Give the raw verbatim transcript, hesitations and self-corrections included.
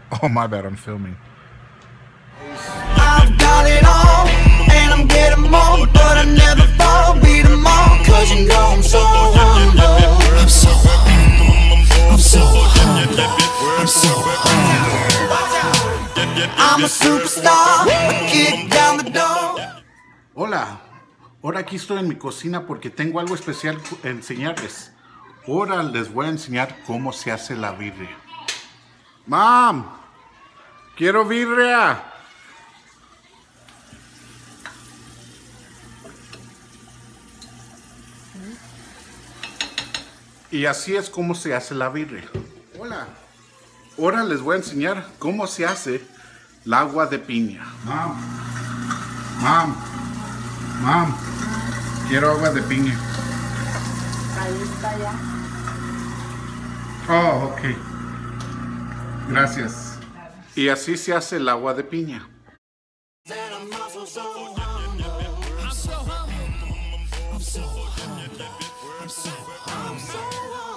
Oh, my bad, I'm filming. I've got it all, and I'm getting more, but I never fall, beat them all, cause you know I'm so humble. I'm so humble, I'm so humble, I'm so humble. I'm a superstar, I kick down the door. Hola, ahora aquí estoy en mi cocina porque tengo algo especial que enseñarles. Ahora les voy a enseñar cómo se hace la birria. Mom, quiero birria. Y así es como se hace la birria. Hola, ahora les voy a enseñar cómo se hace el agua de piña. Mom, mom, mom, quiero agua de piña. Ahí está ya. Oh, ok. Gracias. Y así se hace el agua de piña. And I'm also so humble. I'm so humble. I'm so humble. I'm so humble. I'm so humble.